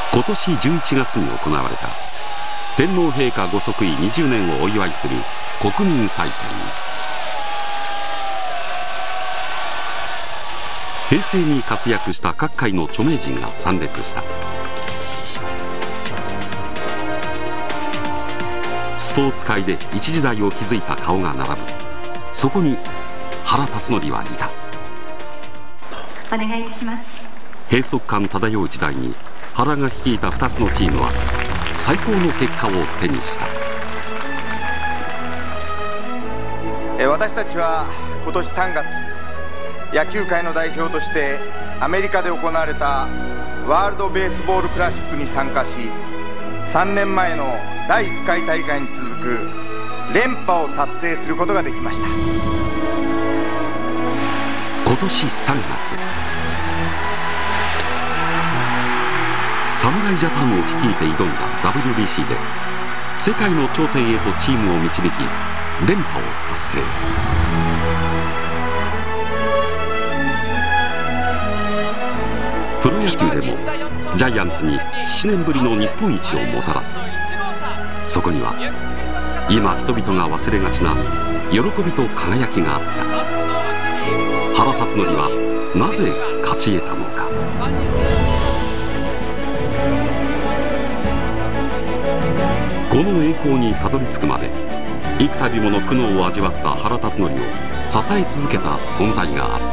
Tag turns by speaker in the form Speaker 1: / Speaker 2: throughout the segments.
Speaker 1: 今年11月に行われた天皇陛下ご即位20年をお祝いする国民祭典。平成に活躍した各界の著名人が参列した。スポーツ界で一時代を築いた顔が並ぶ。そこに原辰徳はいた。
Speaker 2: お願いいたします。
Speaker 1: 閉塞感漂う時代に原が率いた2つのチームは最高の結果を手にした。
Speaker 3: 私たちは今年3月、野球界の代表としてアメリカで行われたワールド・ベースボール・クラシックに参加し、3年前の第1回大会に続く連覇を達成することができました。
Speaker 1: 今年3月、侍ジャパンを率いて挑んだ WBC で世界の頂点へとチームを導き連覇を達成。プロ野球でもジャイアンツに7年ぶりの日本一をもたらす。そこには今人々が忘れがちな喜びと輝きがあった。原辰徳はなぜ勝ち得たのか。この栄光にたどり着くまで幾度もの苦悩を味わった原辰徳を支え続けた存在があった。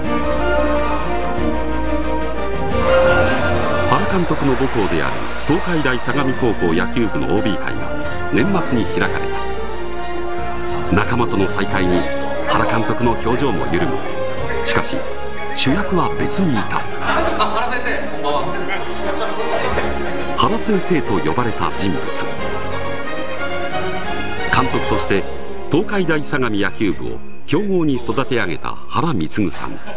Speaker 1: 原監督の母校である東海大相模高校野球部の OB 会が年末に開かれた。仲間との再会に原監督の表情も緩む。しかし主役は別にいた。
Speaker 4: 原先生、こんばんは。
Speaker 1: 原先生と呼ばれた人物、監督として東海大相模野球部を強豪に育て上げた原貢さん。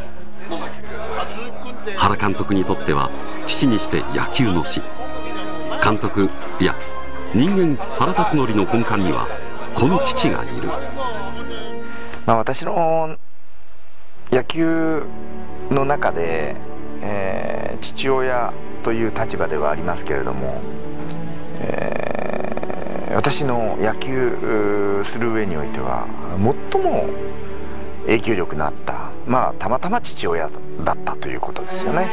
Speaker 1: 原監督にとっては父にして野球の師。監督いや人間原辰徳の根幹にはこの父がいる。
Speaker 3: 私の野球の中で、父親という立場ではありますけれども、私の野球する上においては最も影響力のあった、たまたま父親だったということですよね。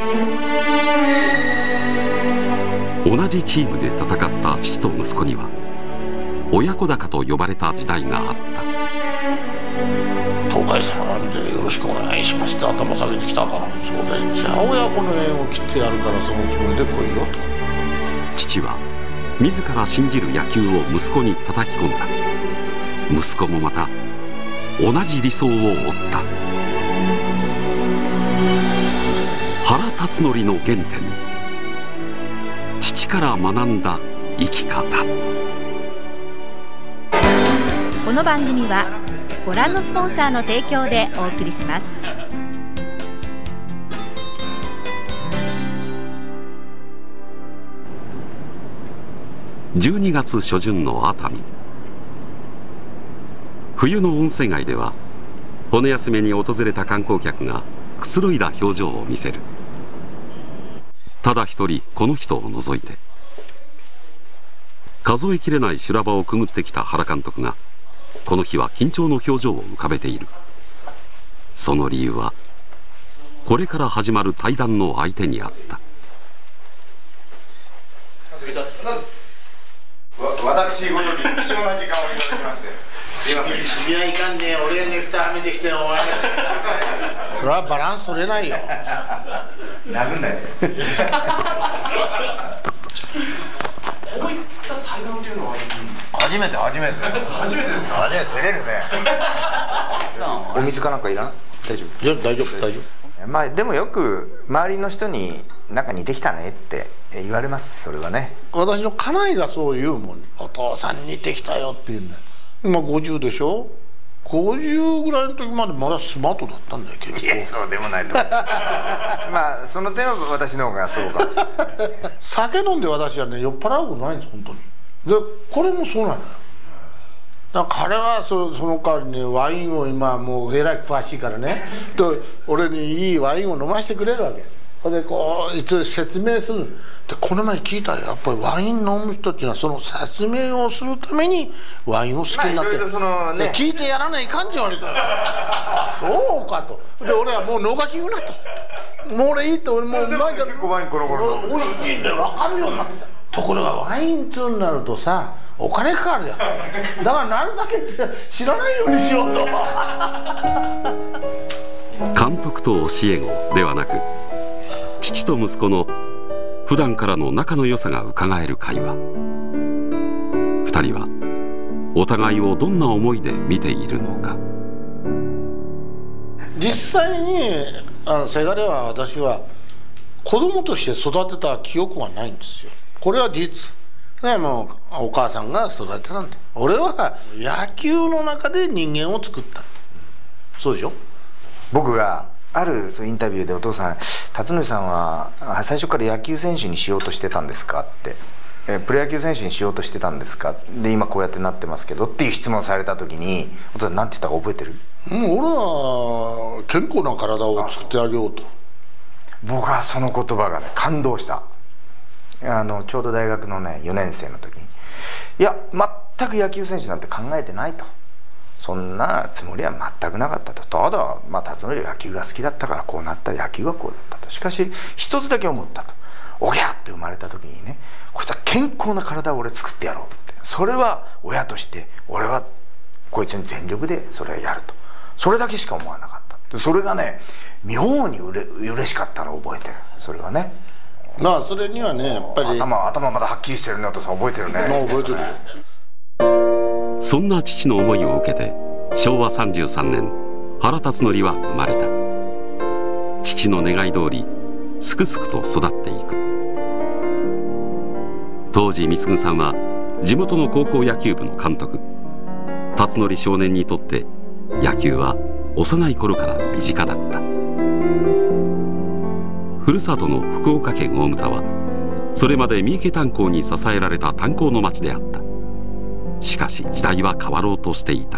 Speaker 1: 同じチームで戦った父と息子には親子鷹と呼ばれた時代があった。
Speaker 5: 東海様なんでよろしくお願いしますって頭下げてきたから、そうで、じゃあ親子の縁を切ってやるからそのつもりで来いよと。
Speaker 1: 父は自ら信じる野球を息子に叩き込んだ。息子もまた同じ理想を追った。原辰徳の原点、父から学んだ生き方。
Speaker 6: この番組はご覧のスポンサーの提供でお送りします。
Speaker 1: 12月初旬の熱海。冬の温泉街では骨休めに訪れた観光客がくつろいだ表情を見せる。ただ一人この人を除いて数えきれない修羅場をくぐってきた原監督がこの日は緊張の表情を浮かべている。その理由はこれから始まる対談の相手にあった。
Speaker 3: 私ごとき貴重な時間をいただきましてすいません。
Speaker 5: 君はいかんねえ、俺がネクタイはめてきてお前それはバランス取れないよ。
Speaker 3: 殴んないで。
Speaker 4: こういった対談というのは
Speaker 3: 初めてですか。初めて照れるね。お水かなんかいらん？大丈夫？
Speaker 5: 大丈夫。
Speaker 3: でもよく周りの人になんか似てきたねって言われます。それはね。
Speaker 5: 私の家内がそう言うもん。お父さんに似てきたよって言うんだよ。今50でしょ。50ぐらいの時までまだスマートだったんだよ結構。
Speaker 3: いやそうでもないとその点は私の方がそうかもしれない。
Speaker 5: 酒飲んで私はね酔っ払うことないんです本当に。でこれもそうなのよ。だから彼はその代わりねワインを今もうえらい詳しいからねと俺にいいワインを飲ませてくれるわけ。 でこういつ説明するで、この前聞いたよ、やっぱりワイン飲む人っていうのはその説明をするためにワインを好きになってる、で聞いてやらないかんって言われたらそうかと。で俺はもう野垣言うなと、もう俺いいと、俺もううまいから
Speaker 3: 結構ワインこの頃
Speaker 5: 俺いいんだよ、分かるようになってた。ところがワイン通になるとさ、お金かかるやん。だからなるだけ知らないようにしようと。
Speaker 1: 監督と教え子ではなく、父と息子の普段からの仲の良さがうかがえる会話。2人はお互いをどんな思いで見ているのか。
Speaker 5: 実際にせがれは、私は子供として育てた記憶はないんですよ。これは実ね、もうお母さんが育てたんだ。俺は野球の中で人間を作った。そうでしょ。
Speaker 3: 僕があるそうインタビューで、お父さん辰徳さんは最初から野球選手にしようとしてたんですかって、プロ野球選手にしようとしてたんですかで、今こうやってなってますけどっていう質問された時に、お父さん何て言ったか覚えてる？
Speaker 5: 俺は健康な体を作ってあげようと。
Speaker 3: 僕はその言葉がね感動した。ちょうど大学のね4年生の時に、いや全く野球選手なんて考えてないと、そんなつもりは全くなかったと。ただ辰徳は野球が好きだったからこうなった、野球はこうだったと。しかし一つだけ思ったと。おぎゃって生まれた時にね、こいつは健康な体を俺作ってやろうって、それは親として俺はこいつに全力でそれをやると、それだけしか思わなかった。それがね妙に嬉しかったのを覚えてる。それはね、
Speaker 5: それにはねやっぱり
Speaker 3: 頭まだはっきりしてるね。お父さん覚えてるね。
Speaker 5: 覚えてるよ。
Speaker 1: そんな父の思いを受けて昭和33年原辰徳は生まれた。父の願い通りすくすくと育っていく。当時貢さんは地元の高校野球部の監督。辰徳少年にとって野球は幼い頃から身近だった。ふるさとの福岡県大牟田はそれまで三池炭鉱に支えられた炭鉱の町であった。しかし時代は変わろうとしていた。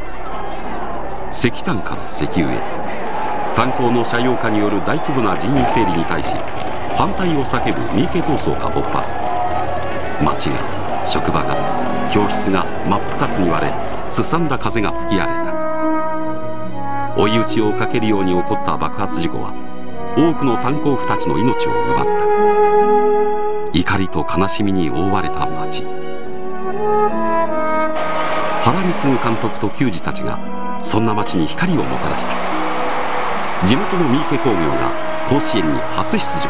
Speaker 1: 石炭から石油へ、炭鉱の斜陽化による大規模な人員整理に対し反対を叫ぶ三池闘争が勃発。町が、職場が、教室が真っ二つに割れ、すさんだ風が吹き荒れた。追い打ちをかけるように起こった爆発事故は多くの炭鉱夫たちの命を奪った。怒りと悲しみに覆われた町。原貢監督と球児たちがそんな町に光をもたらした。地元の三池工業が甲子園に初出場。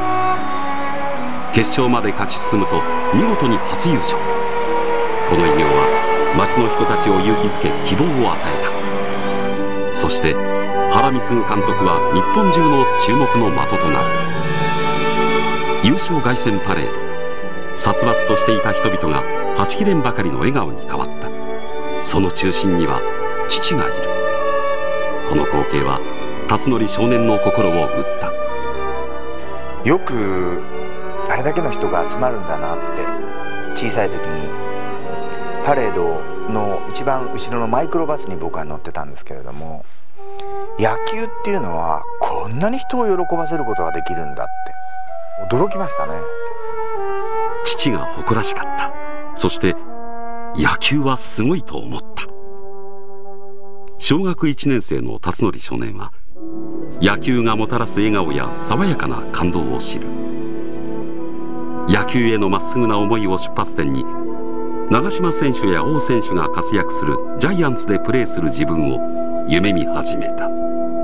Speaker 1: 決勝まで勝ち進むと見事に初優勝。この偉業は町の人たちを勇気づけ希望を与えた。そして原貢監督は日本中の注目の的となる。優勝凱旋パレード。殺伐としていた人々がはちきれんばかりの笑顔に変わった。その中心には父がいる。この光景は辰徳少年の心を打った。
Speaker 3: よくあれだけの人が集まるんだなって、小さい時にパレードの一番後ろのマイクロバスに僕は乗ってたんですけれども、野球っていうのはこんなに人を喜ばせることができるんだって驚きましたね。
Speaker 1: 父が誇らしかった。そして野球はすごいと思った。小学1年生の辰徳少年は野球がもたらす笑顔や爽やかな感動を知る。野球へのまっすぐな思いを出発点に、長嶋選手や王選手が活躍するジャイアンツでプレーする自分を夢見始めた。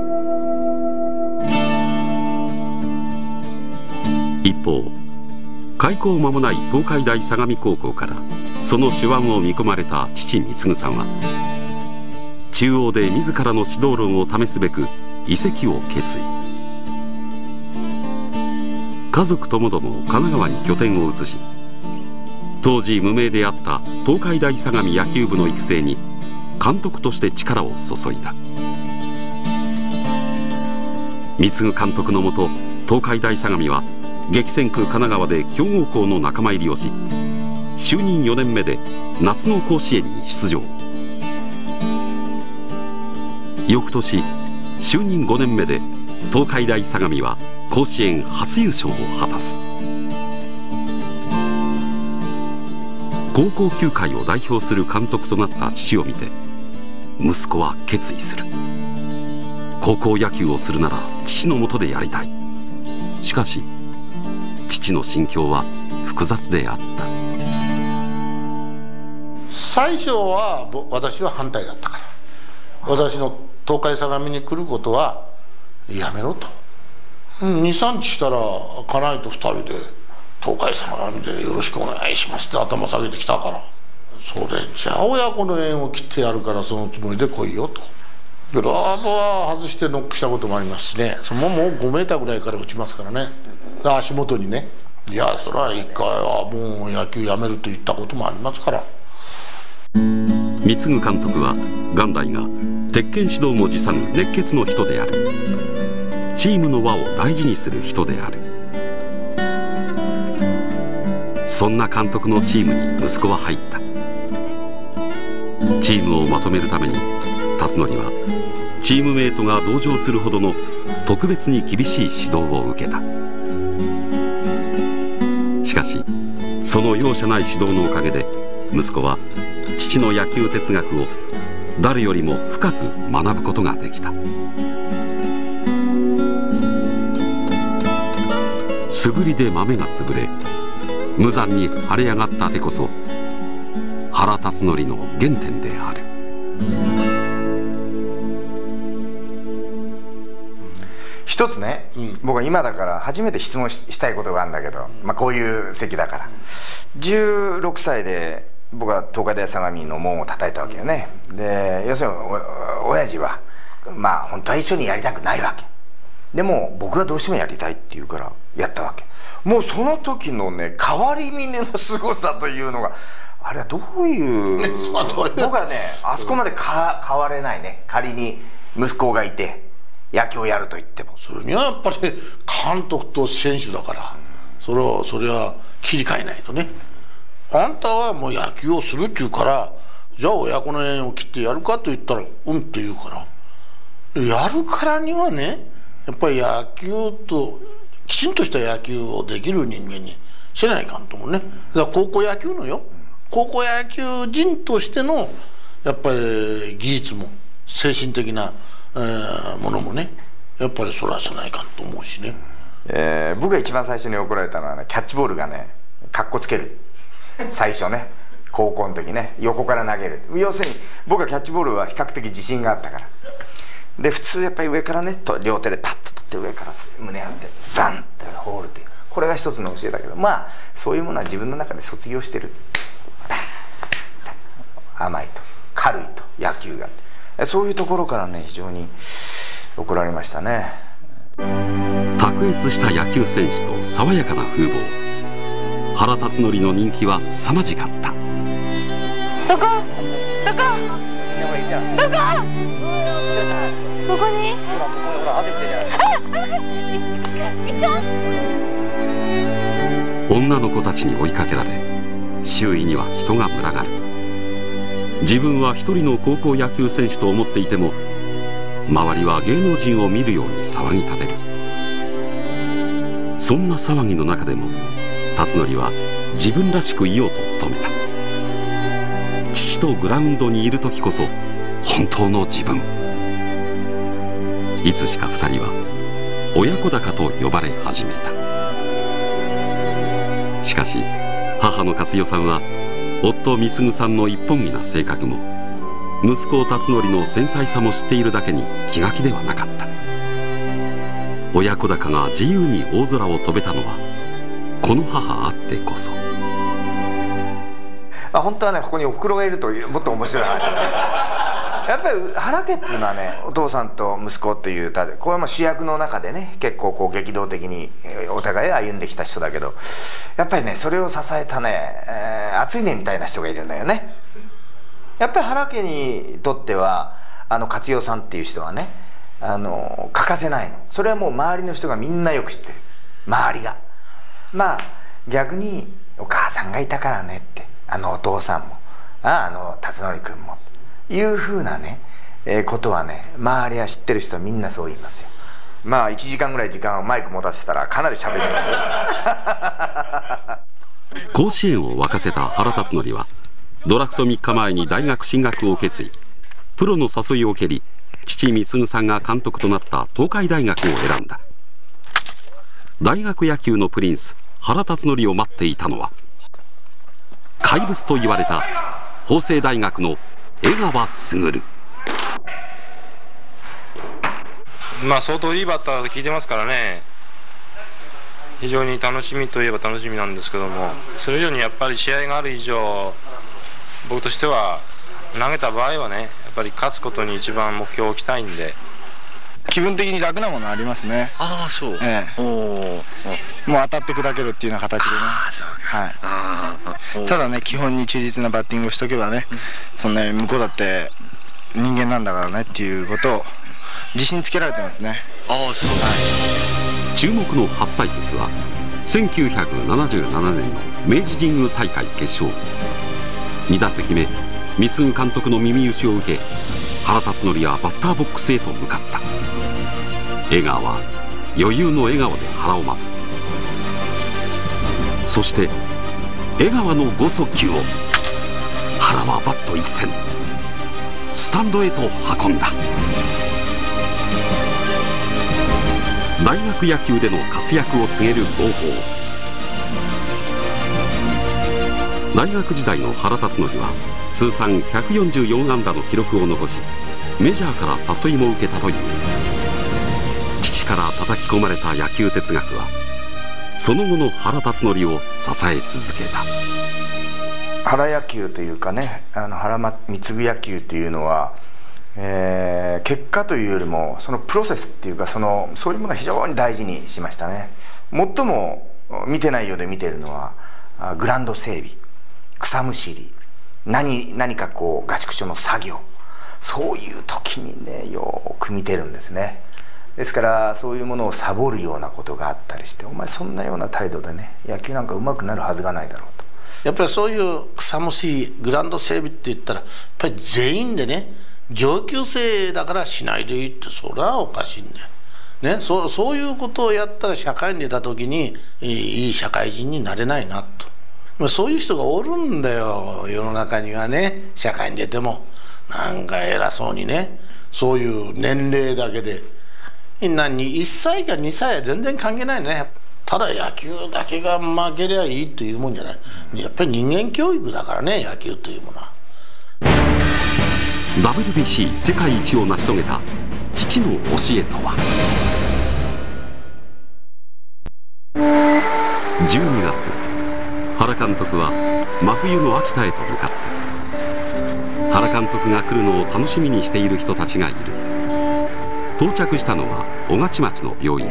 Speaker 1: 一方、開校間もない東海大相模高校からその手腕を見込まれた父貢さんは、中央で自らの指導論を試すべく移籍を決意。家族ともども神奈川に拠点を移し、当時無名であった東海大相模野球部の育成に監督として力を注いだ。貢監督のもと、東海大相模は激戦区神奈川で強豪校の仲間入りをし、就任4年目で夏の甲子園に出場。翌年就任5年目で東海大相模は甲子園初優勝を果たす。高校球界を代表する監督となった父を見て息子は決意する。高校野球をするなら父の下でやりたい。しかし父の心境は複雑であった。
Speaker 5: 最初は私は反対だったから、私の東海相模に来ることはやめろと。23日したら家内と2人で東海相模でよろしくお願いしますって頭下げてきたから、それじゃあ親子の縁を切ってやるからそのつもりで来いよと。グローブは外してノックしたこともありますしね、そのもう5メーターぐらいから落ちますからね、足元にね。いや、それは一回はもう野球やめると言ったこともありますから。
Speaker 1: 三継監督は元来が鉄拳指導も辞さぬ熱血の人である。チームの輪を大事にする人である。そんな監督のチームに息子は入った。チームをまとめるために辰徳はチームメートが同情するほどの特別に厳しい指導を受けた。しかしその容赦ない指導のおかげで息子は父の野球哲学を誰よりも深く学ぶことができた。素振りで豆が潰れ無残に腫れ上がった手こそ原辰徳の原点である。
Speaker 3: 一つね、僕は今だから初めて質問したいことがあるんだけど、こういう席だから16歳で僕は東海大相模の門を叩いたわけよね。で要するに親父は本当は一緒にやりたくないわけでも僕がどうしてもやりたいって言うからやったわけ。もうその時のね変わり身の凄さというのがあれはどういう僕はねあそこまで変われないね。仮に息子がいて野球をやると言っても
Speaker 5: それにはやっぱり監督と選手だから、それは切り替えないとね。あんたはもう野球をするっちゅうからじゃあ親子の縁を切ってやるかと言ったらうんって言うから、やるからにはねやっぱり野球ときちんとした野球をできる人間にせないかんと思うね。だから高校野球のよ、高校野球人としてのやっぱり技術も精神的なものもねやっぱりそらせないかんと思うしね。
Speaker 3: 僕が一番最初に怒られたのはね、キャッチボールがねかっこつける最初ね高校の時ね横から投げる。要するに僕はキャッチボールは比較的自信があったからで、普通やっぱり上からね両手でパッと取って上から胸張ってバンってホールっていう、これが一つの教えだけど、そういうものは自分の中で卒業してる。甘いと軽いと野球が、そういうところからね非常に怒られましたね。
Speaker 1: 卓越した野球選手と爽やかな風貌、原辰徳の人気は凄まじかった。
Speaker 7: どこに
Speaker 1: 女の子たちに追いかけられ周囲には人が群がる。自分は一人の高校野球選手と思っていても周りは芸能人を見るように騒ぎ立てる。そんな騒ぎの中でも辰徳は自分らしくいようと努めた。父とグラウンドにいる時こそ本当の自分。いつしか2人は親子鷹と呼ばれ始めた。しかし母の勝代さんは夫美嗣さんの一本気な性格も息子辰徳の繊細さも知っているだけに気が気ではなかった。親子鷹が自由に大空を飛べたのはこの母あってこそ。
Speaker 3: 本当はねここにおふくろがいるともっと面白い話やっぱり原家っていうのはねお父さんと息子っていうこれは主役の中でね結構こう激動的にお互い歩んできた人だけど、やっぱりねそれを支えたね、熱い目みたいな人がいるんだよね。やっぱり原家にとっては勝代さんっていう人はね欠かせないの。それはもう周りの人がみんなよく知ってる。周りが逆にお母さんがいたからねってお父さんも辰徳君もいうふうなねことはね周りは知ってる人はみんなそう言いますよ。 まあ1時間ぐらい時間をマイク持たせたらかなり喋りますよ。
Speaker 1: 甲子園を沸かせた原辰徳はドラフト3日前に大学進学を決意。プロの誘いを蹴り、父貢さんが監督となった東海大学を選んだ。大学野球のプリンス原辰徳を待っていたのは怪物と言われた法政大学の江川卓。
Speaker 8: まあ相当いいバッターと聞いてますからね、非常に楽しみといえば楽しみなんですけども、それ以上にやっぱり試合がある以上、僕としては投げた場合はね、やっぱり勝つことに一番目標を置きたいんで。
Speaker 9: 気分的に楽なものありますね。
Speaker 10: ああ、そう。
Speaker 9: もう当たって砕けるっていうような形でね。はい。ただね、基本に忠実なバッティングをしとけばね、そんなに向こうだって人間なんだからねっていうことを自信つけられてますね。
Speaker 10: ああ、そう。
Speaker 1: 注目の初対決は1977年の明治神宮大会決勝。2打席目、貢監督の耳打ちを受け、原辰徳はバッターボックスへと向かった。江川は余裕の笑顔で原を待つ。そして江川の剛速球を原はバット一閃、スタンドへと運んだ。大学野球での活躍を告げる号砲。大学時代の原辰徳は通算144安打の記録を残し、メジャーから誘いも受けたという。父から叩き込まれた野球哲学はその後の原辰徳を支え続けた。
Speaker 3: 原野球というかね、原貢野球というのは、結果というよりもそのプロセスっていうか、そういうものを非常に大事にしましたね。最も見てないようで見ているのはグラウンド整備、草むしり、何かこう合宿所の作業、そういう時にねよく見てるんですね。ですからそういうものをサボるようなことがあったりして、お前そんなような態度でね野球なんか上手くなるはずがないだろうと。
Speaker 5: やっぱりそういう草むしグラウンド整備って言ったらやっぱり全員でね、上級生だからしないでいいって、それはおかしいんだよ、ね、そういうことをやったら社会に出た時にいい社会人になれないなと。そういう人がおるんだよ世の中にはね。社会に出てもなんか偉そうにね、そういう年齢だけで1歳か2歳は全然関係ないね。ただ野球だけが負けりゃいいというもんじゃない。やっぱり人間教育だからね、野球というものは。
Speaker 1: WBC 世界一を成し遂げた父の教えとは。12月、原監督は真冬の秋田へと向かった。原監督が来るのを楽しみにしている人たちがいる。到着したのは小勝町の病院。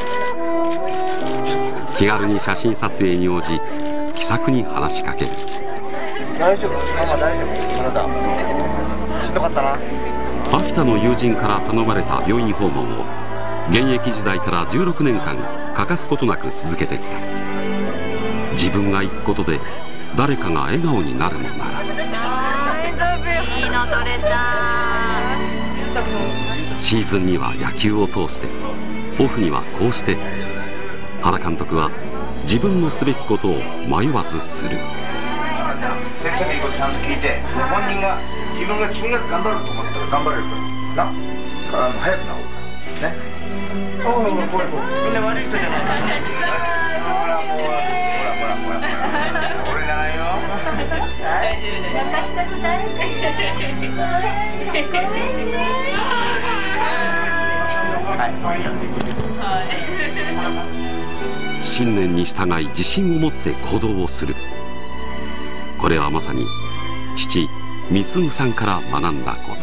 Speaker 1: 気軽に写真撮影に応じ、気さくに話しかける。
Speaker 3: 大丈夫、ママ大丈夫、体しんどかったな。
Speaker 1: 秋田の友人から頼まれた病院訪問を現役時代から16年間欠かすことなく続けてきた。自分が行くことで誰かが笑顔になるのなら。
Speaker 2: いいの取れた。
Speaker 1: シーズンには野球を通して、オフにはこうして、原監督は自分のすべきことを迷わずする。
Speaker 3: 先生の言うことちゃんと聞いて、本人が君が頑張ると思ったら頑張れるからな、早く治るからね。みんな悪い人じゃない。ほら俺じゃないよ。
Speaker 7: 大丈夫です。泣かしたくない。ごめんね。
Speaker 1: 信念に従い自信を持って行動をする。これはまさに父貢さんから学んだこと。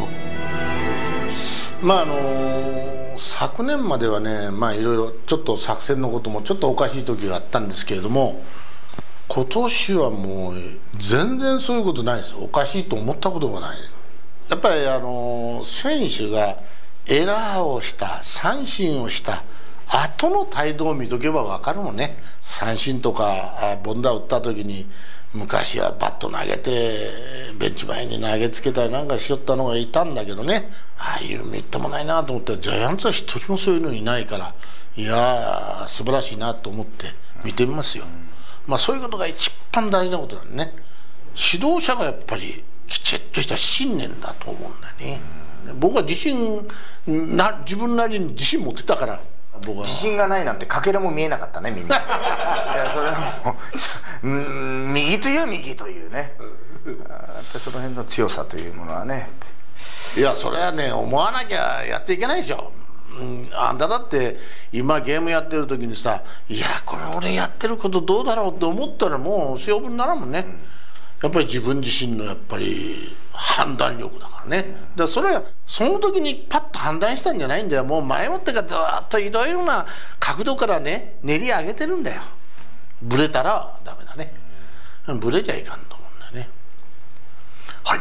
Speaker 5: 昨年まではね、いろいろちょっと作戦のこともちょっとおかしい時があったんですけれども、今年はもう全然そういうことないです。おかしいと思ったことがない。やっぱり選手がエラーをした、三振をした、 後の態度を見とけば分かるもんね。三振とか凡打打った時に昔はバット投げてベンチ前に投げつけたりなんかしよったのがいたんだけどね、ああいうみっともないなと思って、ジャイアンツは一人もそういうのいないから、いやー素晴らしいなと思って見てみますよ。まあそういうことが一番大事なことだね。指導者がやっぱりきちっとした信念だと思うんだね。僕は自分なりに自信持ってたから。
Speaker 3: 自信がないなんてかけらも見えなかったね、みんな。いやそれはもう右という右というね、やっぱりその辺の強さというものはね。
Speaker 5: いやそれはね、思わなきゃやっていけないでしょ。あんただって今ゲームやってる時にさ、いやこれ俺やってることどうだろうって思ったらもう勝負にならんもんね。やっぱり自分自身のやっぱり判断力だからね。だからそれはその時にパッと判断したんじゃないんだよ。もう前もってからずっといろいろな角度からね練り上げてるんだよ。ブレたらダメだね。ブレちゃいかんと思うんだよね。はい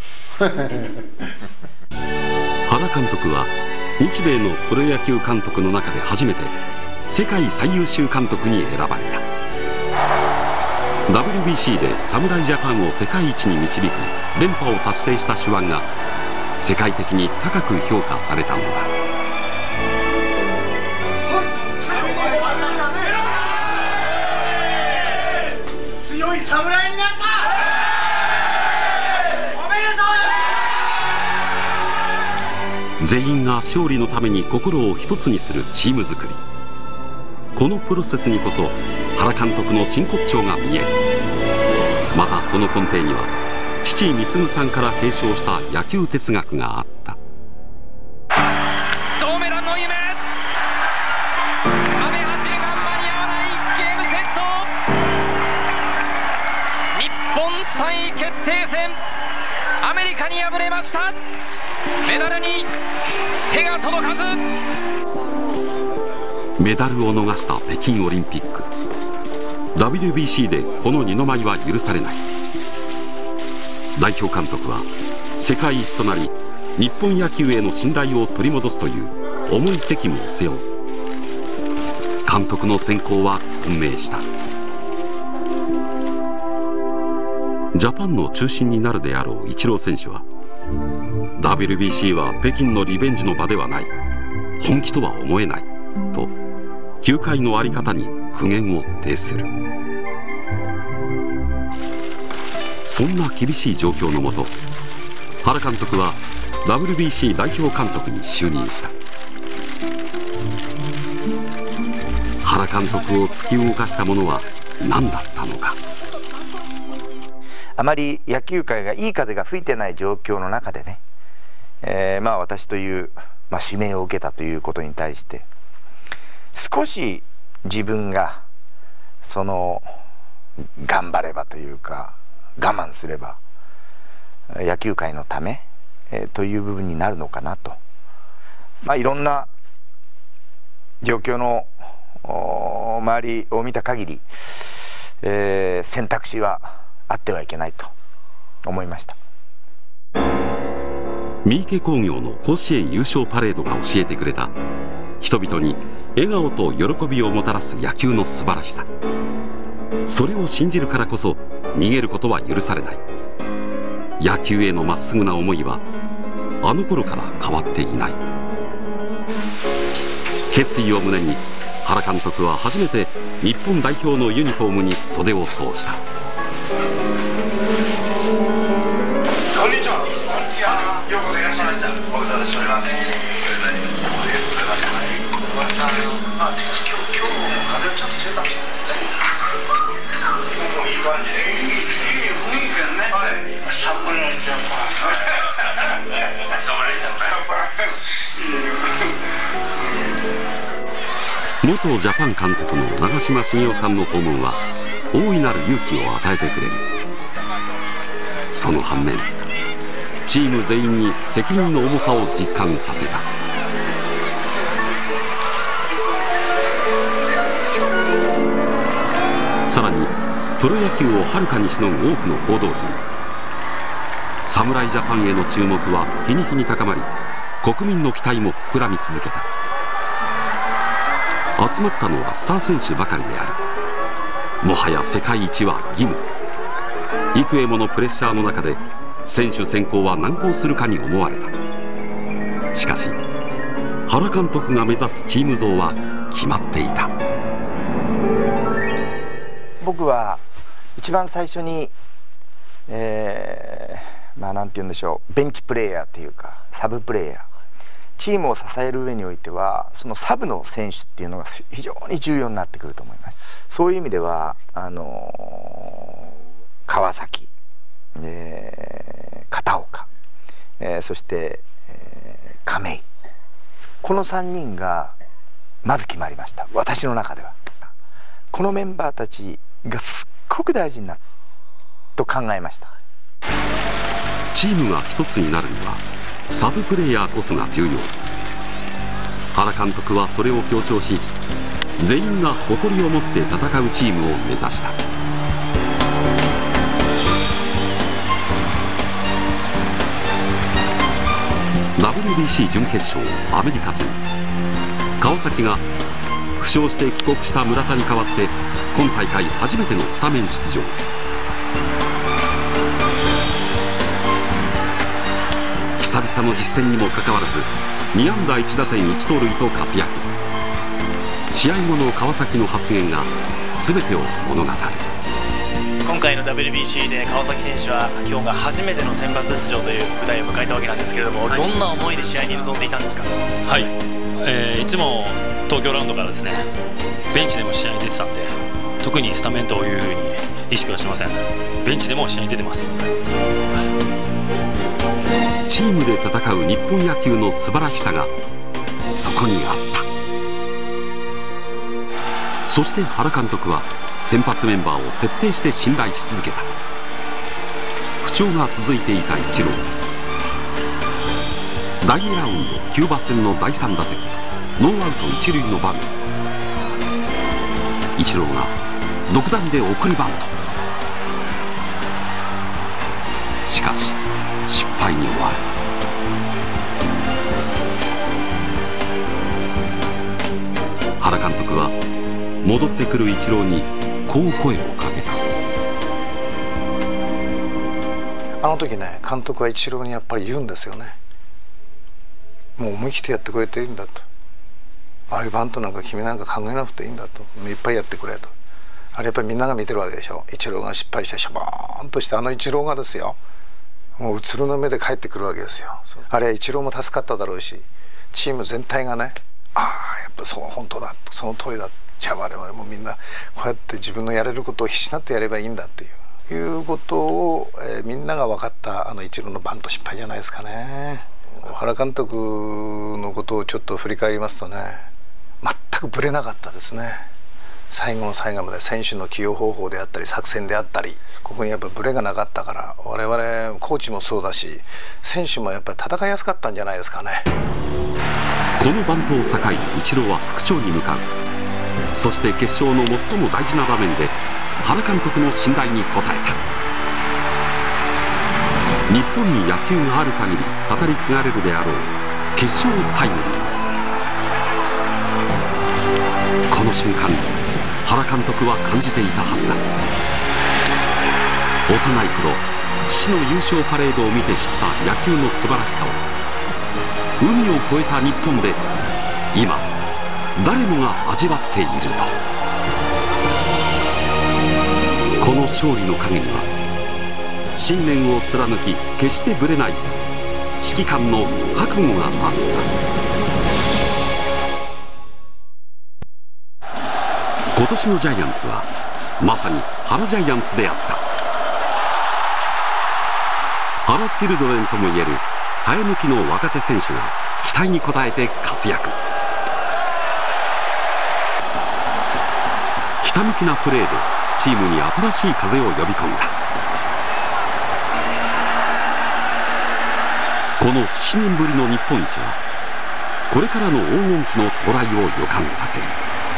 Speaker 1: 原監督は日米のプロ野球監督の中で初めて世界最優秀監督に選ばれた。WBC で侍ジャパンを世界一に導く連覇を達成した手腕が世界的に高く評価されたのだ。
Speaker 3: 強い侍になった。おめでとう。
Speaker 1: 全員が勝利のために心を一つにするチーム作り。このプロセスにこそ原監督の真骨頂が見える。またその根底には父貢さんから継承した野球哲学があった。
Speaker 10: ドーメランの夢、雨走りが間に合わないゲームセット。日本3位決定戦、アメリカに敗れました。メダルに手が届かず。
Speaker 1: メダルを逃した北京オリンピック。 WBC でこの二の舞は許されない。代表監督は世界一となり日本野球への信頼を取り戻すという重い責務を背負う。監督の選考は混迷した。ジャパンの中心になるであろうイチロー選手は WBC は北京のリベンジの場ではない、本気とは思えないと球界の在り方に苦言を呈する。そんな厳しい状況のもと、原監督は WBC 代表監督に就任した。原監督を突き動かしたものは何だったのか。
Speaker 3: あまり野球界がいい風が吹いてない状況の中でね、私という、指名を受けたということに対して少し自分が頑張ればというか我慢すれば野球界のため、という部分になるのかなと、いろんな状況の周りを見た限り、選択肢はあってはいけないと思いました。
Speaker 1: 三池工業の甲子園優勝パレードが教えてくれた人々に笑顔と喜びをもたらす野球の素晴らしさ。それを信じるからこそ逃げることは許されない。野球へのまっすぐな思いはあの頃から変わっていない。決意を胸に原監督は初めて日本代表のユニフォームに袖を通した。
Speaker 3: こんにちは。ようこそいらっしゃいました。ご無沙汰しております。それなりにありがとうございます。しかし今日も風がちょっと強いかもしれないですね。もういい感じで。いい雰囲気だね。はい。侍ジャパン。侍ジャ
Speaker 1: パン。元ジャパン監督の長嶋茂雄さんの訪問は大いなる勇気を与えてくれる。その反面、チーム全員に責任の重さを実感させた。さらにプロ野球をはるかにしのぐ多くの報道陣。侍ジャパンへの注目は日に日に高まり、国民の期待も膨らみ続けた。 集まったのはスター選手ばかりである。もはや世界一は義務。幾重ものプレッシャーの中で選手選考は難航するかに思われた。しかし原監督が目指すチーム像は決まっていた。
Speaker 11: 僕は一番最初に、なんて言うんでしょう、ベンチプレーヤーっていうかサブプレーヤー、チームを支える上においてはそのサブの選手っていうのが非常に重要になってくると思います。そういう意味では川崎、片岡、そして、亀井、この3人がまず決まりました。私の中ではこのメンバーたちがすっごく大事になると考えました。
Speaker 1: チームが一つになるにはサブプレーヤーこそが重要。原監督はそれを強調し、全員が誇りを持って戦うチームを目指した。WBC 準決勝アメリカ戦、川崎が負傷して帰国した村田に代わって今大会初めてのスタメン出場。久々の実戦にもかかわらず2安打1打点1盗塁と活躍。試合後の川崎の発言が全てを物語る。
Speaker 12: 今回の WBC で川崎選手は今日が初めての選抜出場という舞台を迎えたわけなんですけれども、どんな思いで試合に臨んでいたんですか？
Speaker 13: はい、いつも東京ラウンドからですね、ベンチでも試合に出てたんで、特にスタメンというふうに意識はしません。ベンチでも試合に出てます。
Speaker 1: チームで戦う日本野球の素晴らしさがそこにあった。そして原監督は先発メンバーを徹底して信頼し続けた。不調が続いていたイチロー。第2ラウンドキューバ戦の第3打席、ノーアウト1塁の場面、イチローが独断で送りバント。しかし失敗に終わる。原監督は戻ってくるイチローにこう声をかけた。
Speaker 5: あの時ね、監督はイチローにやっぱり言うんですよね。もう思い切ってやってくれていいんだと。ああいうバントなんか君なんか考えなくていいんだと。いっぱいやってくれと。あれやっぱりみんなが見てるわけでしょ。イチローが失敗してシャボーンとしてイチローがですよ、もううつろの目で帰ってくるわけですよ。あれはイチローも助かっただろうし、チーム全体がね、ああやっぱそう本当だ、その通りだ、じゃあ我々もみんなこうやって自分のやれることを必死になってやればいいんだっていうことを、みんなが分かったイチローのバント失敗じゃないですかね。原監督のことをちょっと振り返りますとね、全くぶれなかったですね。最後の最後まで選手の起用方法であったり作戦であったり、ここにやっぱブレがなかったから、我々コーチもそうだし選手もやっぱり戦いやすかったんじゃないですかね。
Speaker 1: このバントを境にイチローは復調に向かう。そして決勝の最も大事な場面で原監督の信頼に応えた。日本に野球がある限り語り継がれるであろう決勝タイムリー。この瞬間原監督は感じていたはずだ。幼い頃父の優勝パレードを見て知った野球の素晴らしさを海を越えた日本で今誰もが味わっていると。この勝利の陰には信念を貫き決してぶれない指揮官の覚悟があった。今年のジャイアンツはまさに原ジャイアンツであった。原チルドレンともいえる生え抜きの若手選手が期待に応えて活躍。ひたむきなプレーでチームに新しい風を呼び込んだ。この7年ぶりの日本一はこれからの黄金期の到来を予感させる。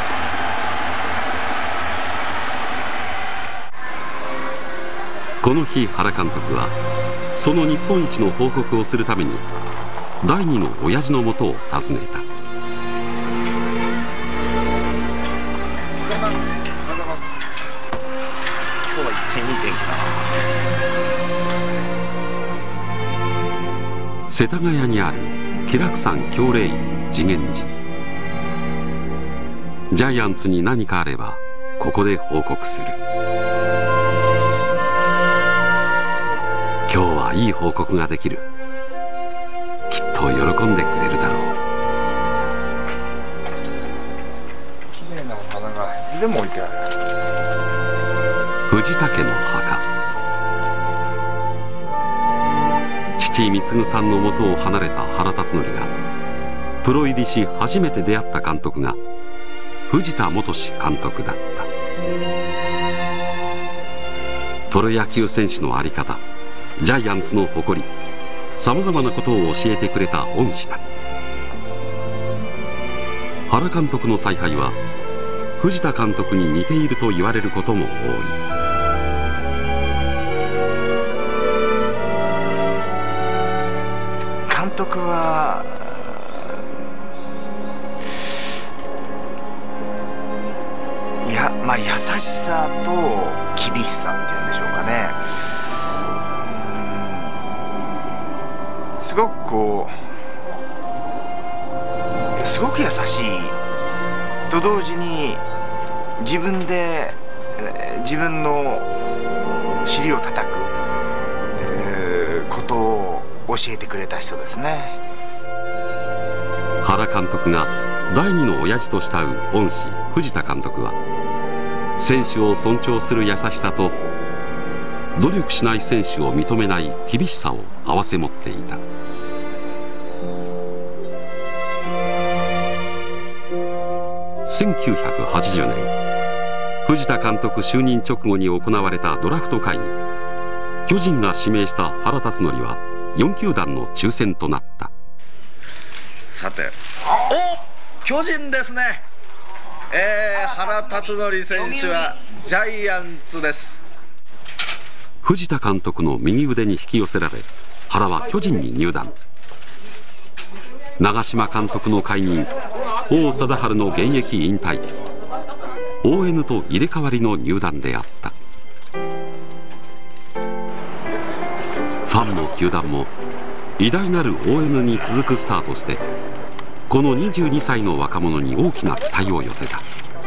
Speaker 1: この日原監督はその日本一の報告をするために第二の親父のもとを訪ねた。 世田谷にある喜楽山教霊院慈眼寺。ジャイアンツに何かあればここで報告する。今日はいい報告ができる。きっと喜んでくれるだろう。
Speaker 11: 綺麗なお花がいつでも置いてある。
Speaker 1: 藤田家の墓。父貢さんのもとを離れた原辰徳がプロ入りし初めて出会った監督が藤田元監督だった。プロ野球選手の在り方、ジャイアンツの誇り、さまざまなことを教えてくれた恩師だ。原監督の采配は藤田監督に似ていると言われることも多い。
Speaker 11: 監督は優しさと厳しさっていうんでしょうかね。すごくすごく優しいと同時に自分で自分の尻を叩く、ことを教えてくれた人ですね。
Speaker 1: 原監督が第二の親父と慕う恩師藤田監督は選手を尊重する優しさと努力しない選手を認めない厳しさを併せ持っていた。1980年藤田監督就任直後に行われたドラフト会に巨人が指名した原辰徳は4球団の抽選となった。
Speaker 14: さて、巨人ですね。原辰徳選手はジャイアンツです。
Speaker 1: 藤田監督の右腕に引き寄せられ原は巨人に入団。長嶋監督の解任、王貞治の現役引退、ON と入れ替わりの入団であった。ファンも球団も偉大なる ON に続くスターとしてこの22歳の若者に大きな期待を寄せた。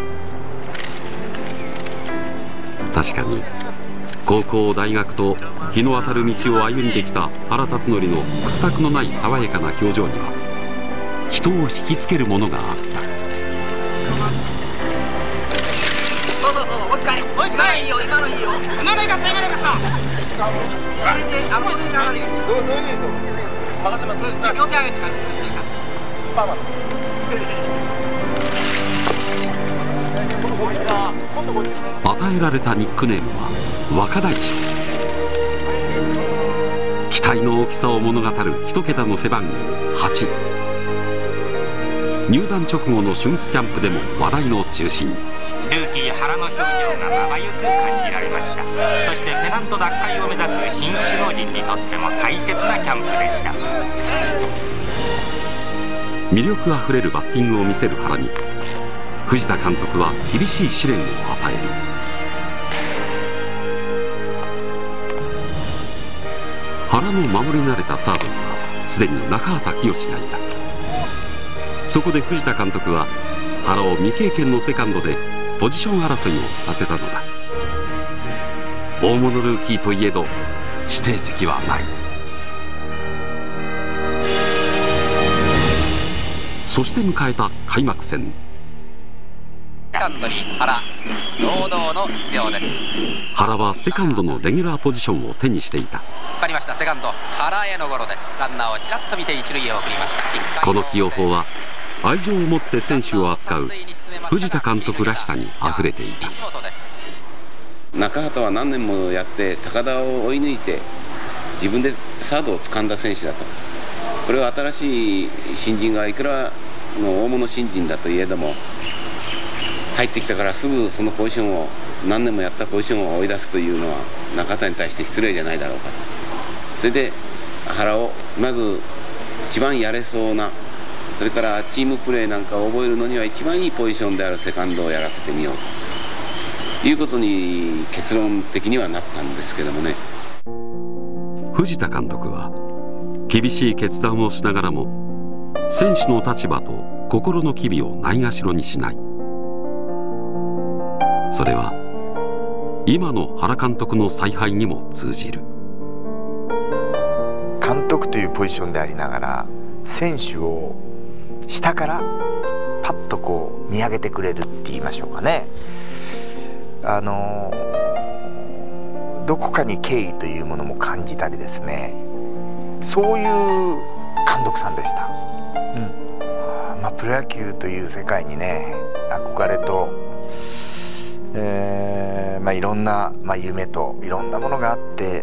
Speaker 1: 確かに高校大学と日の当たる道を歩んできた原辰徳の屈託のない爽やかな表情には人を引きつけるものがあった。
Speaker 15: そうもう一回今のいいよ今のいいよ今のよかった今のよかったどういうの任せます。両手上げてからスーパーマン
Speaker 1: 与えられたニックネームは若大将。期待の大きさを物語る一桁の背番号8。入団直後の春季キャンプでも話題の中心。
Speaker 16: ルーキー原の表情がまばゆく感じられました。そしてペナント奪回を目指す新首脳陣にとっても大切なキャンプでした。
Speaker 1: 魅力あふれるバッティングを見せる原に藤田監督は厳しい試練を与える。原の守り慣れたサードにはすでに中畑清がいた。そこで藤田監督は原を未経験のセカンドでポジション争いをさせたのだ。大物ルーキーといえど指定席はない。そして迎えた開幕戦。
Speaker 10: セカンドに原、堂々の出場です。
Speaker 1: 原はセカンドのレギュラーポジションを手にしていた。
Speaker 10: かかりましたセカンド原へのゴロです。ランナーをちらっと見て一塁へ送りました。
Speaker 1: この起用法は愛情を持って選手を扱う藤田監督らしさにあふれていた。
Speaker 17: 中畑は何年もやって高田を追い抜いて自分でサードを掴んだ選手だと。これは新しい新人がいくらの大物新人だといえども入ってきたからすぐそのポジションを何年もやったポジションを追い出すというのは中畑に対して失礼じゃないだろうかと。それで原をまず一番やれそうな、それからチームプレーなんかを覚えるのには一番いいポジションであるセカンドをやらせてみようということに結論的にはなったんですけどもね。
Speaker 1: 藤田監督は厳しい決断をしながらも選手の立場と心の機微をないがしろにしない。それは今の原監督の采配にも通じる。
Speaker 11: 監督というポジションでありながら選手を下からパッとこう見上げてくれるって言いましょうかね。どこかに敬意というものも感じたりですね、そういう監督さんでした。プロ野球という世界にね憧れと、いろんな、夢といろんなものがあって、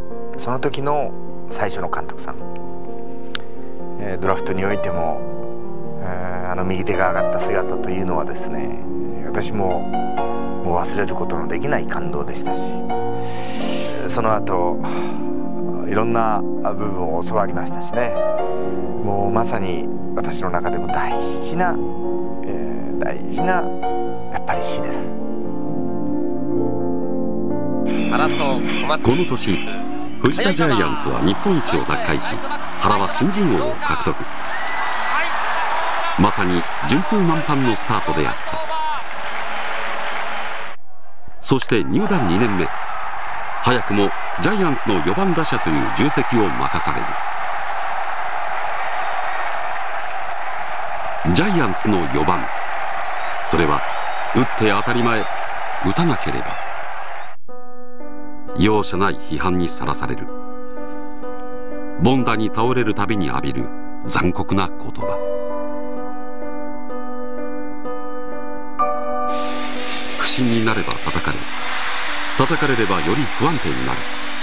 Speaker 11: その時の最初の監督さん、ドラフトにおいても、右手が上がった姿というのはですね、私もう忘れることのできない感動でしたし、その後いろんな部分を教わりましたしね、もうまさに私の中でも大事なやっぱり詩です。
Speaker 1: この年藤田ジャイアンツは日本一を奪回し、原は新人王を獲得。まさに順風満帆のスタートであった。そして入団2年目、早くもジャイアンツの4番打者という重責を任される。ジャイアンツの4番、それは打って当たり前、打たなければ容赦ない批判にさらされる。凡打に倒れるたびに浴びる残酷な言葉。不振になれば叩かれ、叩かれればより不安定になる。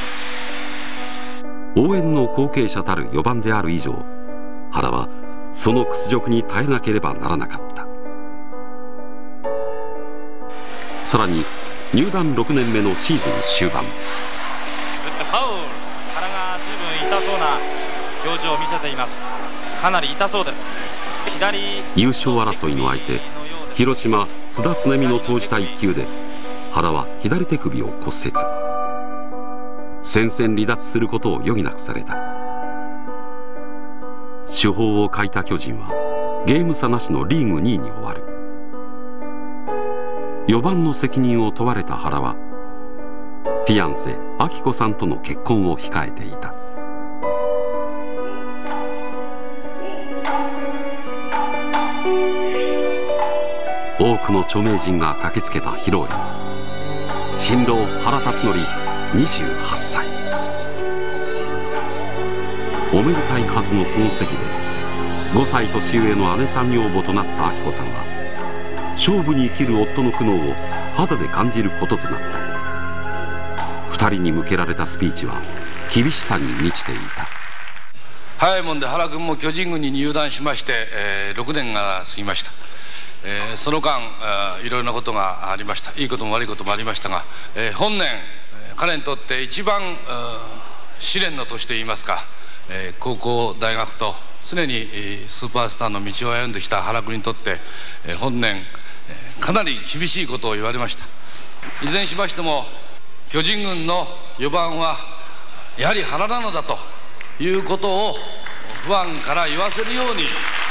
Speaker 1: 応援の後継者たる4番である以上、原はその屈辱に耐えなければならなかった。さらに入団6年目のシーズン終盤、
Speaker 12: 打ってファウル。原が十分痛そうな表情を見せています。かなり痛そうです。左
Speaker 1: 優勝争いの相手、広島津田常美の投じた1球で原は左手首を骨折。戦線離脱することを余儀なくされた。主砲を欠いた巨人はゲーム差なしのリーグ2位に終わる。4番の責任を問われた原はフィアンセ明子さんとの結婚を控えていた。多くの著名人が駆けつけた披露宴。新郎原辰徳28歳。おめでたいはずのその席で5歳年上の姉さん女房となった明子さんは勝負に生きる夫の苦悩を肌で感じることとなった。2人に向けられたスピーチは厳しさに満ちていた。
Speaker 18: 早いもんで原君も巨人軍に入団しまして、6年が過ぎました。その間いろいろなことがありました。いいことも悪いこともありましたが、本年彼にとって一番試練の年といいますか、高校大学と常にスーパースターの道を歩んできた原君にとって本年かなり厳しいことを言われました。いずれにしましても巨人軍の4番はやはり原なのだということをファンから言わせるように。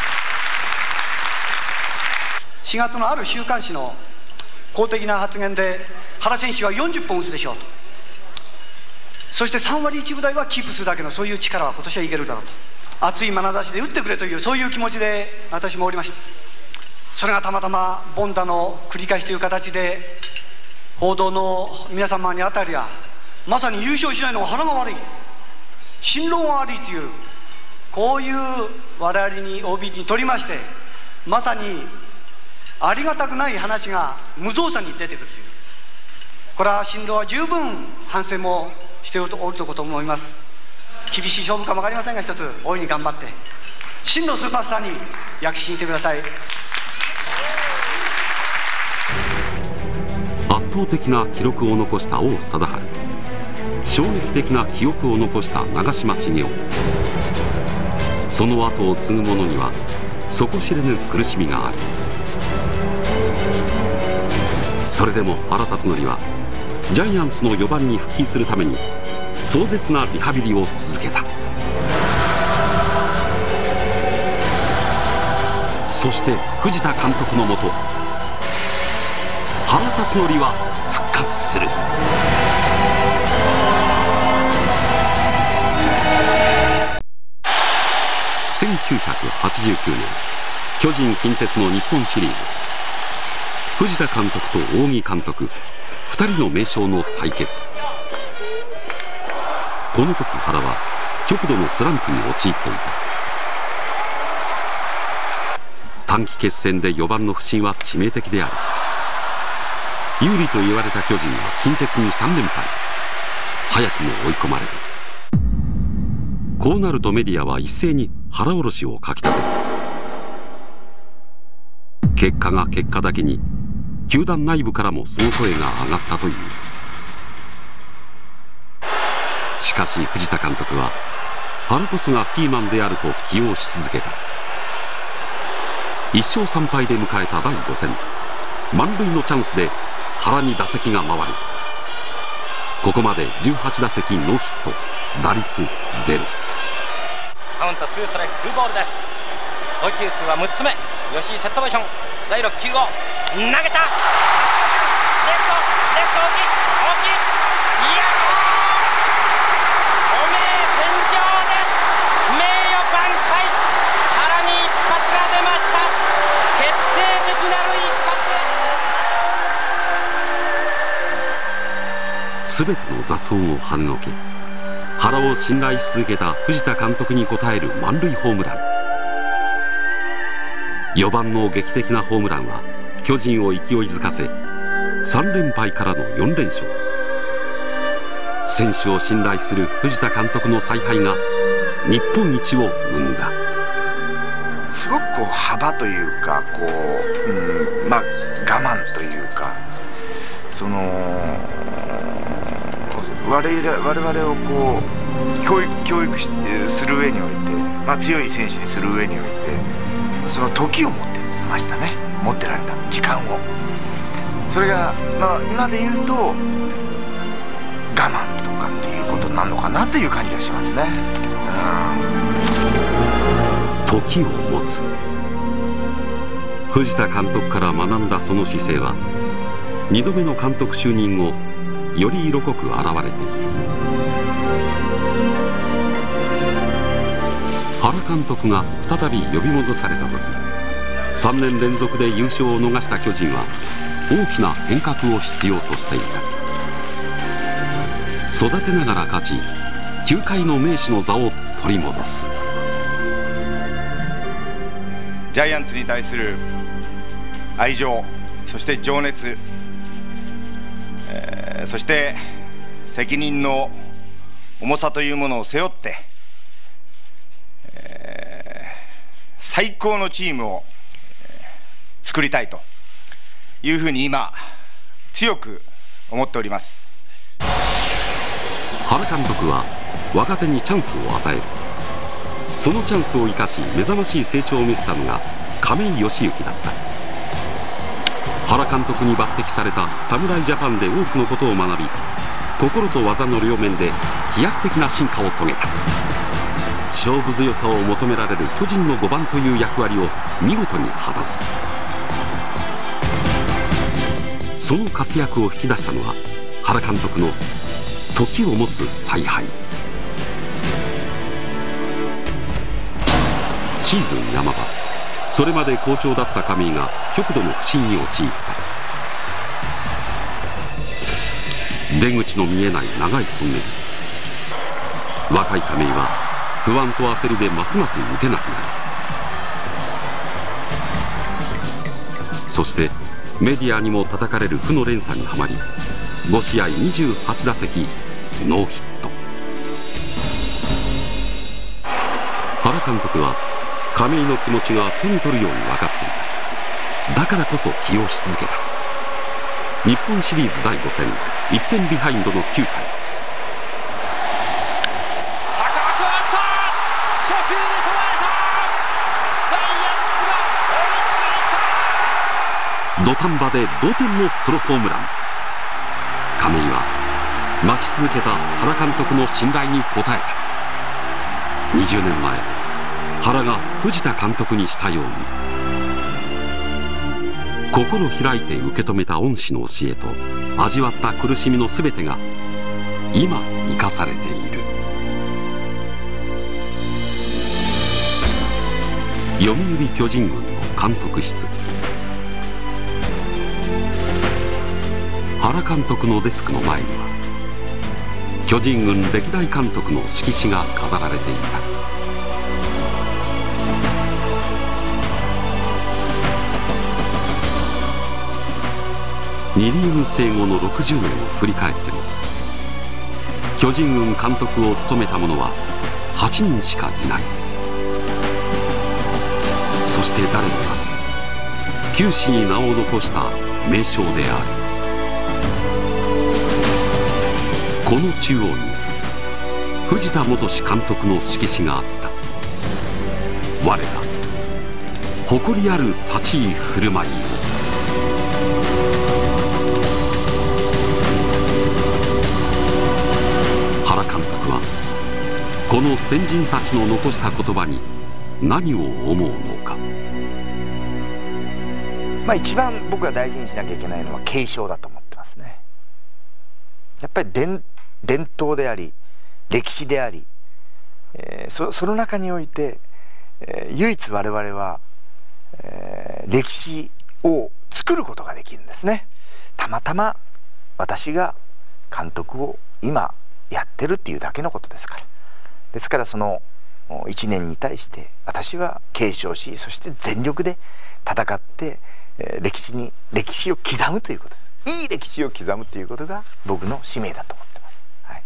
Speaker 19: 4月のある週刊誌の公的な発言で原選手は40本打つでしょうと、そして3割1分台はキープするだけのそういう力は今年はいけるだろうと、熱い眼差しで打ってくれというそういう気持ちで私もおりました。それがたまたま凡打の繰り返しという形で報道の皆様にあたりはまさに優勝しないのは原が悪い、新郎が悪いというこういう我々に OB にとりまして、まさにありがたくない話が無造作に出てくるという、これは新郎は十分反省もしておるとこと思います。厳しい勝負かも分かりませんが、一つ大いに頑張って真のスーパースターに躍進してください。
Speaker 1: 圧倒的な記録を残した王貞治、衝撃的な記憶を残した長嶋茂雄。その後を継ぐ者には底知れぬ苦しみがある。それでも原辰徳はジャイアンツの4番に復帰するために壮絶なリハビリを続けた。 そして藤田監督のもと原辰徳は復活する。1989年巨人近鉄の日本シリーズ、藤田監督と仰木監督2人の名将の対決。この時原は極度のスランプに陥っていた。短期決戦で4番の不振は致命的である。有利と言われた巨人は近鉄に3連敗、早くも追い込まれる。こうなるとメディアは一斉に腹下ろしをかきたてる。結果が結果だけに球団内部からもその声が上がったという。しかし藤田監督は原こそがキーマンであると起用し続けた。1勝3敗で迎えた第5戦、満塁のチャンスで原に打席が回る。ここまで18打席ノーヒット、打率0。
Speaker 15: カウント2ストライク2ボールです。投球数は6つ目。吉井セットポジション、第6球を投げた。レフト大きい、いやおめえ天井です。名誉挽回、原に一発が出ました。決定的なる
Speaker 1: 一発。全ての雑草を跳ねのけ原を信頼し続けた藤田監督に応える満塁ホームラン。4番の劇的なホームランは巨人を勢いづかせ3連敗からの4連勝。選手を信頼する藤田監督の采配が日本一を生んだ。
Speaker 11: すごくこう幅というかこう、我慢というか、その我々をこう教育する上において、強い選手にする上においてその時を持ってましたね。持ってられた時間を。それが、今で言うと我慢とかっていうことなのかなという感じがしますね。
Speaker 1: 時を持つ。藤田監督から学んだその姿勢は2度目の監督就任後より色濃く現れている。原監督が再び呼び戻された時、3年連続で優勝を逃した巨人は大きな変革を必要としていた。育てながら勝ち球界の名手の座を取り戻す。
Speaker 3: ジャイアンツに対する愛情、そして情熱、そして責任の重さというものを背負って、最高のチームを作りたいというふうに今強く思っております。
Speaker 1: 原監督は若手にチャンスを与える。そのチャンスを生かし目覚ましい成長を見せたのが亀井義行だった。原監督に抜擢された侍ジャパンで多くのことを学び、心と技の両面で飛躍的な進化を遂げた。勝負強さを求められる巨人の5番という役割を見事に果たす。その活躍を引き出したのは原監督の時を持つ采配。シーズン山場、それまで好調だった亀井が極度の不振に陥った。出口の見えない長いトンネル。若い亀井は不安と焦りでますます打てなくなる。そしてメディアにも叩かれる負の連鎖にはまり、5試合28打席ノーヒット。原監督は亀井の気持ちが手に取るように分かっていた。だからこそ起用し続けた。日本シリーズ第5戦、1点ビハインドの9回、
Speaker 15: 高く上がった初球で捉えた。ジャイアンツが追いついた。
Speaker 1: 土壇場で同点のソロホームラン。亀井は待ち続けた原監督の信頼に応えた。20年前原が藤田監督にしたように。 心開いて受け止めた恩師の教えと味わった苦しみの全てが今生かされている。読売巨人軍の監督室。原監督のデスクの前には巨人軍歴代監督の色紙が飾られていた。2リーグ制後の60年を振り返っても巨人軍監督を務めた者は8人しかいない。そして誰もが球史に名を残した名将である。この中央に藤田元監督の色紙があった。我ら誇りある立ち居振る舞いを。原監督はこの先人たちの残した言葉に何を思うのか。
Speaker 11: 一番僕が大事にしなきゃいけないのは継承だと思ってますね。やっぱり伝統であり歴史であり、その中において、唯一我々は、歴史を作ることができるんですね。たまたま私が監督を今やってるっていうだけのことですから。ですからその1年に対して私は継承し、そして全力で戦って歴史を刻むということです。いい歴史を刻むということが僕の使命だと思ってます。はい、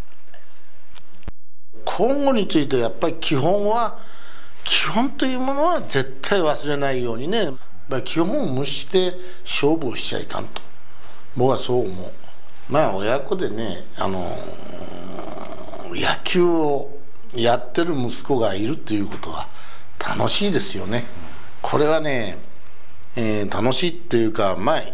Speaker 5: 今後についてやっぱり基本というものは絶対忘れないようにね、基本を無視して勝負をしちゃいかんと僕はそう思う。親子でね野球をやってる息子がいるということは楽しいですよね。これはね、楽しいっていうか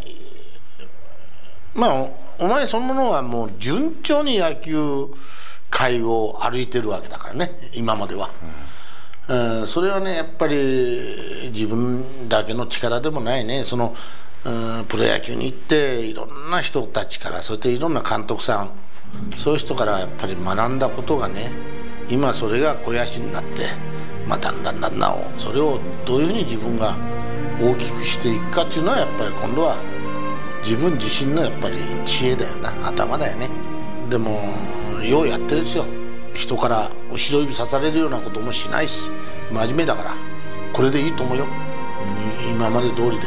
Speaker 5: お前そのものはもう順調に野球界を歩いてるわけだからね今までは、それはねやっぱり自分だけの力でもないね。そのプロ野球に行っていろんな人たちから、そしていろんな監督さん、そういう人からやっぱり学んだことがね、今それが肥やしになって、だんだんそれをどういうふうに自分が大きくしていくかっていうのはやっぱり今度は自分自身のやっぱり知恵だよな、頭だよね。でもようやってるんですよ。人から後ろ指さされるようなこともしないし、真面目だからこれでいいと思うよ。今まで通りで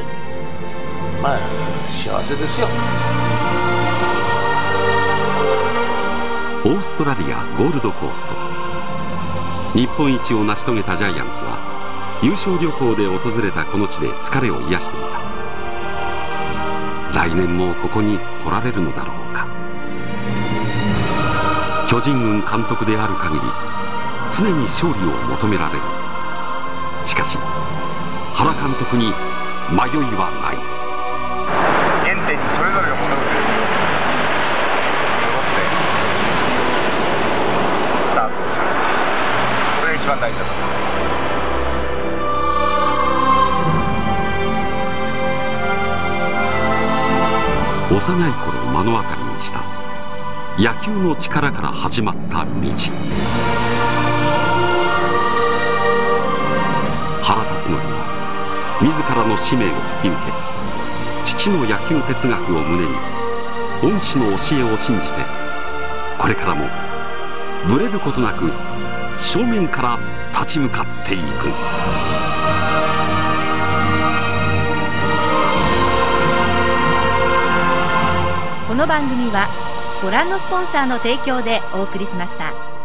Speaker 5: 幸せですよ。
Speaker 1: オーストラリアゴールドコースト、日本一を成し遂げたジャイアンツは優勝旅行で訪れたこの地で疲れを癒していた。来年もここに来られるのだろうか。巨人軍監督である限り常に勝利を求められる。しかし原監督に迷いはない。
Speaker 3: 原点にそれぞれが戻るという戻ってスタートをする、これが一番大事だと思います。
Speaker 1: 幼い頃目の当たりにした野球の力から始まった道。原辰徳は自らの使命を引き受け、父の野球哲学を胸に恩師の教えを信じて、これからもぶれることなく正面から立ち向かっていく。
Speaker 6: この番組はご覧のスポンサーの提供でお送りしました。